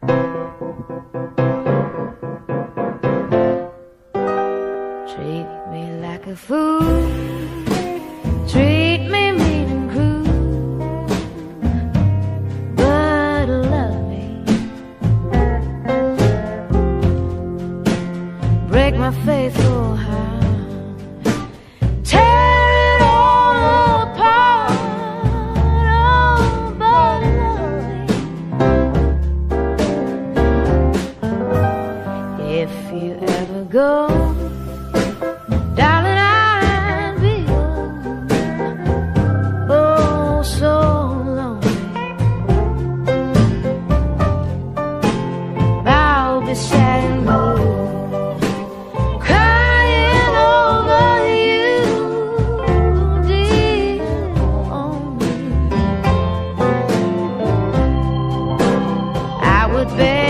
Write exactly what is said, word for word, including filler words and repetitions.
Treat me like a fool, treat me mean and cruel, but love me. Break my faith for her, tear it all apart, oh, but love me. If you ever go, darling, I'd be oh so lonely. I'll be sad and blue, crying over you, dear, on me. I would bear